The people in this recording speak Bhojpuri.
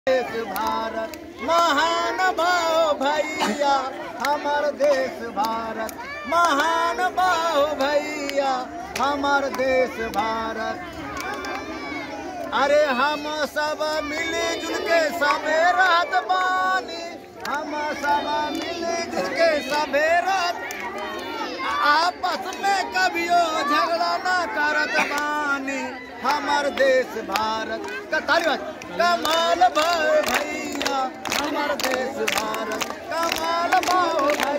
देश भारत महान भाव भैया, हमार देश भारत महान भाव भैया, हमार देश भारत। अरे हम सब मिली जुल के सबे रहत बानी, हम सब मिली जुल के सबे रहत, आपस में कभियो झगड़ा न करत बानी, हमार देश भारत का कमाल भाव भैया, हमार देश भारत कमाल भाव।